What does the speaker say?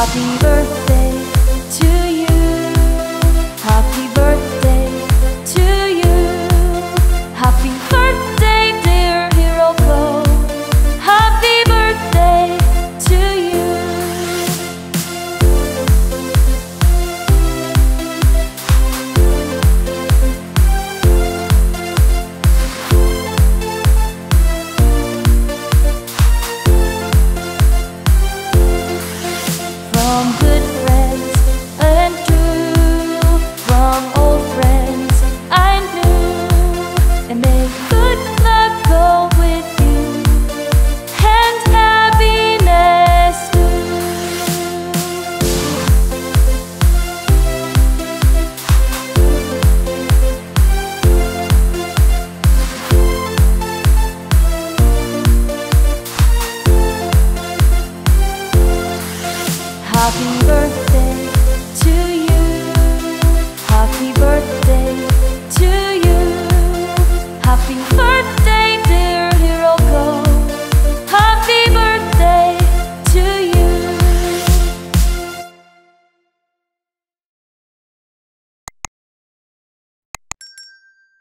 Happy birthday to you. Happy birthday to you. Happy birthday, dear Hiroko. Happy birthday to you. From good friends and true, from old friends I knew, and may good luck go with you, and happiness too. Happy birthday.